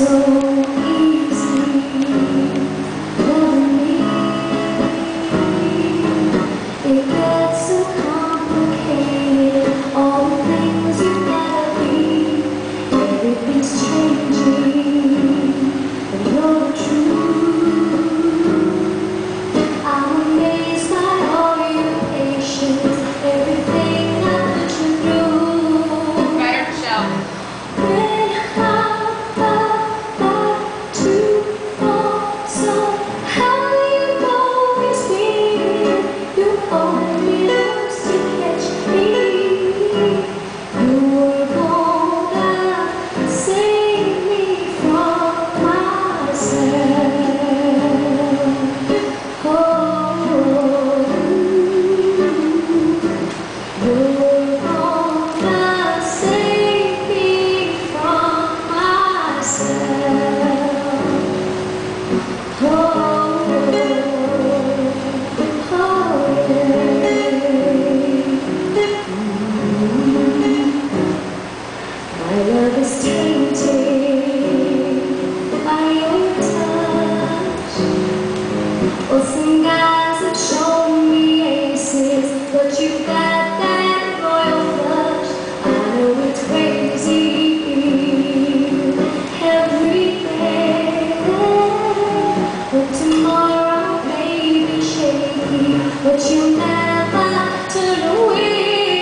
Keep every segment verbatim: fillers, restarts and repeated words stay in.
Well, some guys have shown me aces, but you've got that royal flush. I know it's crazy, everything, but tomorrow may be shaky, but you'll never turn away.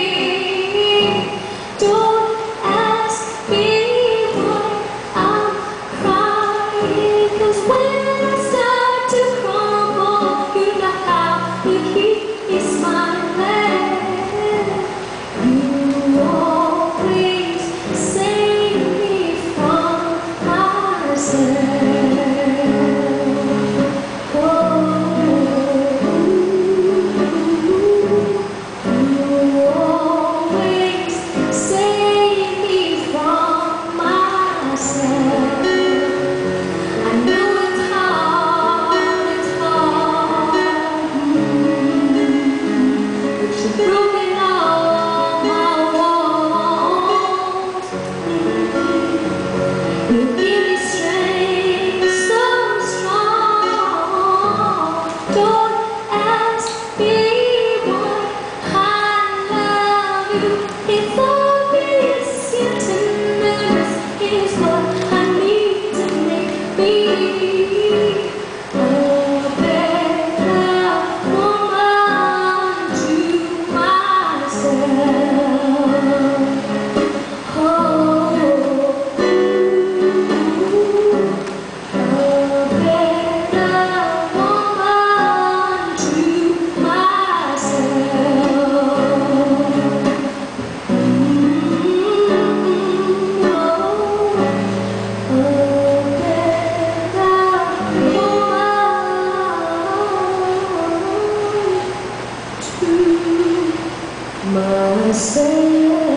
Don't ask me why I'm crying, 'cause when I start to crumble, you know how you keep me smiling. You always save me from myself. Oh, you always save me from myself. I know it's hard, it's hard, but you've broken all my walls. You give me strength so strong. Don't ask me why I love you. It's obvious your tenderness is what I need to make me a better woman to myself. Oh, a better woman to myself. Myself.